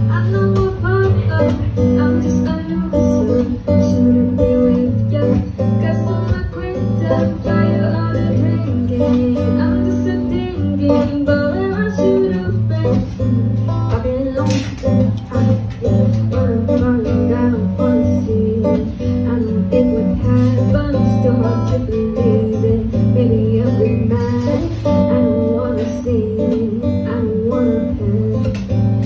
I know I'm fucked up, I'm just a loser. Shouldn't be with ya, cause I'm a quitter. Why you on a drinking? I'm just a thinking, but where I should've been. I've been lonely, but I'm falling down for the sea. I know it would happen, still hard to believe it. Maybe I'll be mad, I don't wanna see it, I don't wanna pay.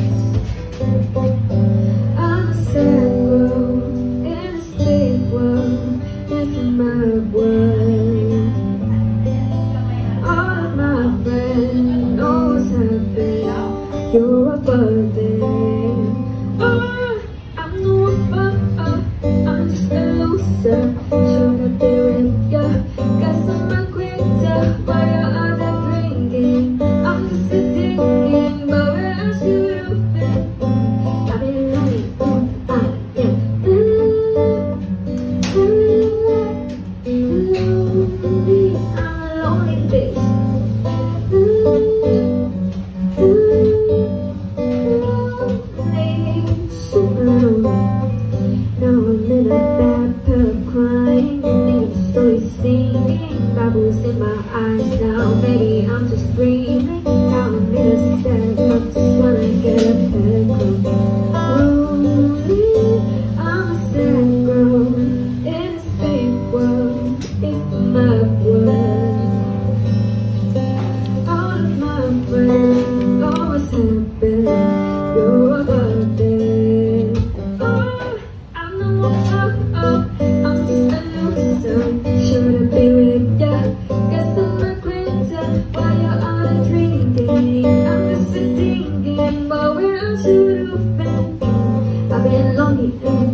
I'm a sad girl in a state world, it's a mad world. All of my friends know what's happening, you're a birthday. Oh, I'm no fuck up, I'm just a loser. Should've been with ya, cause I'm a quitter. Why you out there drinking? I'm just a thinking, but where I should've been. I've been lonely, lonely, I'm a lonely bitch. Now I'm in a bathtub crying, niggas slowly singing, bubbles in my eyes now. Maybe I'm just dreaming. Now I'm in a sad cup, just wanna get a peck lonely, I'm a sad girl in this fake world, it's my world. All of my friends always happen, you're a birthday. Oh, I'm no more fucked up, I'm just a loser. Should've been with ya, guess I'm a quitter. Why you out there drinking? I'm just a thinking, but where I should've been. I've been lonely.